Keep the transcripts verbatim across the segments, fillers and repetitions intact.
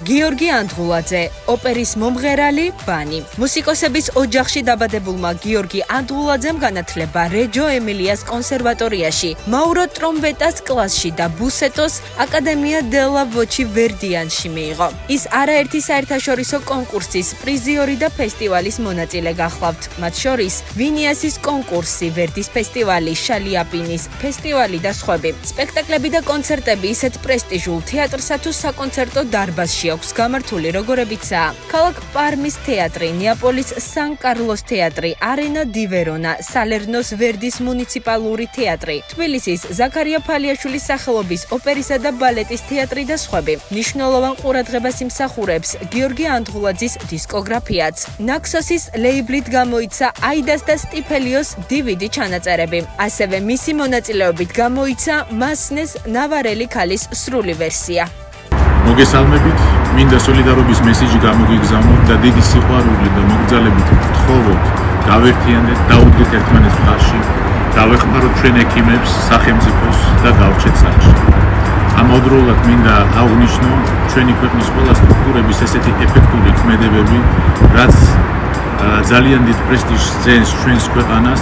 გიორგი ანდღულაძე, ოპერის მომღერალი, ბანი. მუსიკოსების ოჯახში დაბადებულმა გიორგი ანდღულაძემ განათლება რეჯო ემილიას კონსერვატორიაში, მაურო ტრომპეტას კლასში და ბუსეტოს აკადემია დელა ვოჩი ვერდიანში მიიღო. ის არაერთი საერთაშორისო კონკურსის პრიზიორი და ფესტივალის მონაწილე გახლავთ, მათ შორის ვინიასის კონკურსი, ვერდის ფესტივალი, შალიაპინის ფესტივალი და სხვები. სპექტაკლები და კონცერტები ისეთ პრესტიჟულ თეატრსა თუ საკონცერტო დარბაზში აქვს გამართული, როგორებიცაა ქალაქ პარმის თეატრი, ნეაპოლის სან-კარლოს თეატრი, არენა დი ვერონა, სალერნოს ვერდის მუნიციპალური თეატრი, თბილისის ზაქარია ფალიაშვილის სახელობის ოპერისა და ბალეტის თეატრი და სხვები. მნიშვნელოვან ყურადღებას იმსახურებს გიორგი ანდღულაძის დისკოგრაფიაც. ნაქსოსის ლეიბლით გამოიცა აიდას და სტიფელიოს დი ვი დი ჩანაწერები. ასევე მისი მონაწილეობით გამოიცა მასნეს ნავარელი ქალის სრული ვერსია. მოგესალმებით, მინდა სოლიდარობის მესიჯი გამოგიგზავნოთ და დიდი სიყვარული და მოგზალებით ვთხოვოთ, გავერთიანდეთ, დაუდგეთ ერთმანეთს მხარში, დავეხმაროთ ჩვენ ექიმებს, სახელმწიფოს და დავრჩეთ საჭი. ამავდროულად მინდა აღვნიშნო ჩვენი ქვეყნის ყველა სტრუქტურების ესეთი ეფექტური ქმედებები, რაც ძალიან დიდ პრესტიჟს ძენს ჩვენს ქვეყანას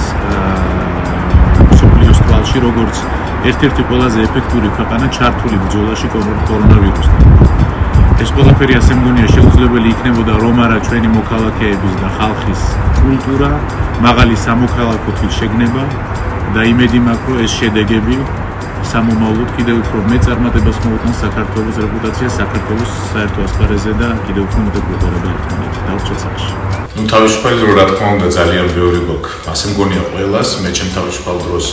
მსოფლიოს თვალში, როგორც ერთ-ერთი ყველაზე ეფექტური ქვეყანა ჩართული ბრძოლაში კორონავირუსთან. ეს ყველაფერი ასე მგონია შეუძლებელი იქნებოდა რომ არა ჩვენი მოქალაქეების და ხალხის კულტურა, მაღალი სამოქალაქო თვითშეგნება და იმედი მაქვს, რომ ეს შედეგები სამომავლოდ კიდევ უფრო მეტ წარმატებას მოუტანს საქართველოს რეპუტაციას, საქართველოს საერთო ასპარეზზე და კიდევ უფრო მეტ გვეყარება ერთმანეთს. დავრჩეთ საჭი. ნუ თავისუფალი დრო რა თქმა უნდა ძალიან ბევრი გვაქვს. ასე მგონია ყველას, მე ჩემ თავისუფალ დროს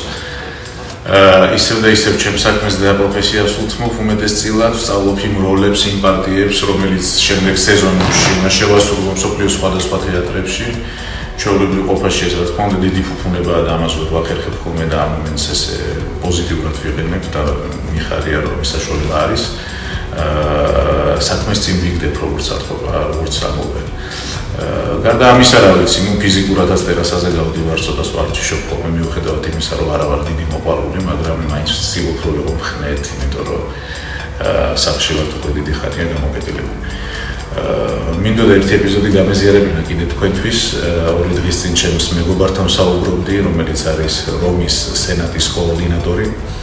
ისევ და ისევ ჩემ საქმეს და პროფესიას უთმობ უმეტესწილად, ვსწავლობ იმ როლებს, იმ პარტიებს, რომელიც შემდეგ სეზონში შევასრულო მსოფლიოს სხვადასხვა თეატრებში. ჩვეულებრივ ყოფაში ეს რა თქმა უნდა დიდი ფუფუნებაა და ამას ვახერხებ ხოლმე და ამ მომენტს ესე პოზიტიურად ვიყენებ და მიხარია რომ ეს საშუალება არის. საქმეს წინ ვიგდებ როგორც ათქობა, როგორც ამოვე. გარდა ამისა რა ვიცი, ნუ ფიზიკურადაც ტერასაზე გავდივარ, ცოტა ვარჯიშობ ხოლმე მიუხედავად იმისა, რომ არა ვარ დიდი მოყვარული, მაგრამ მაინც ვცდილობ რომ ვიყო მხნეთ, იმიტომ რომ სახში ვარ უკვე დიდი ხანია გამოკეტილებული. მინდოდა ერთი ეპიზოდი გამეზიარებინა კიდე თქვენთვის, ორი დღის წინ ჩემს მეგობართან ვსაუბრობდი, რომელიც არის რომის სენატის კოორდინატორი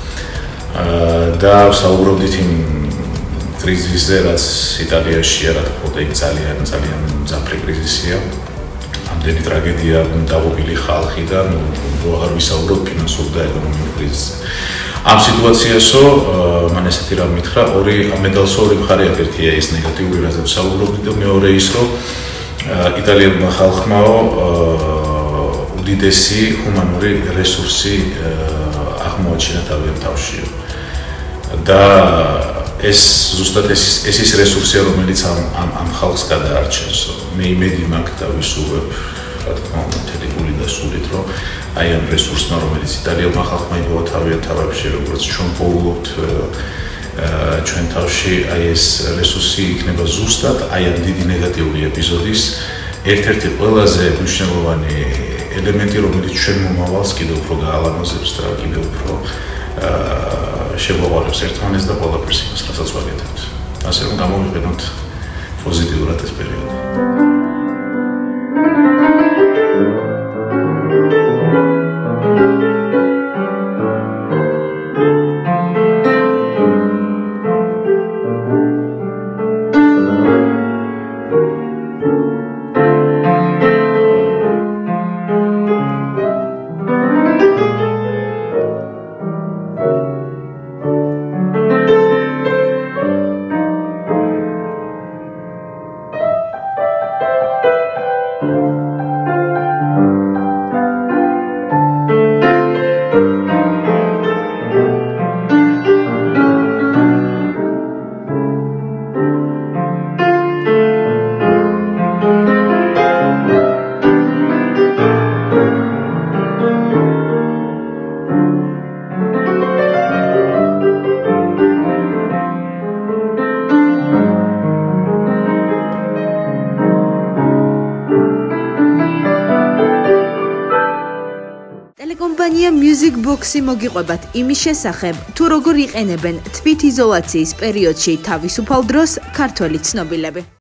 და ვსაუბრობდით იმ კრიზისზე, რაც იტალიაშია, რა თქმა უნდა, ძალიან ძალიან მძაფრი კრიზისია. ამდენი ტრაგედია დაღუპილი ხალხი და ნუ აღარ ვისაუბროთ ფინანსურ და ეკონომიკურ კრიზისზე. ამ სიტუაციასო მან ესეთი რამ მითხრა, ორი მედალს ორი მხარე აქვს, ერთია ეს ნეგატიური, რაზე ვსაუბრობდი და მეორე ის, რომ იტალიელმა ხალხმაო უდიდესი ჰუმანური რესურსი აღმოაჩინა თავიანთ თავში. და ეს ზუსტად ეს ეს ის რესურსია, რომელიც ამ ამ ამ ხალხს გადაარჩენს. მე იმედი მაქვს და ვისურვებ, რა თქმა უნდა, მთელი გული და სულით, რომ აი ამ რესურსმა, რომელიც იტალიელმა ხალხმა იპოვა თავიანთ თავებში, როგორც ჩვენ პოულობთ ჩვენ თავში, აი ეს რესურსი იქნება ზუსტად აი ამ დიდი ნეგატიური ეპიზოდის ერთ-ერთი ყველაზე მნიშვნელოვანი ელემენტი, რომელიც ჩვენ მომავალს კიდევ უფრო გაალამაზებს და კიდევ უფრო შეგვაყარებს ერთმანეთს და ყველაფერს იმას, რასაც ვაკეთებთ. ასე რომ გამოვიყენოთ პოზიტიურად ეს პერიოდი. მნიშვნელოვანია Music Box-ი მოგიყვებათ იმის შესახებ, თუ როგორ იყენებენ თვითიზოლაციის პერიოდში თავისუფალ დროს ქართველი ცნობილები.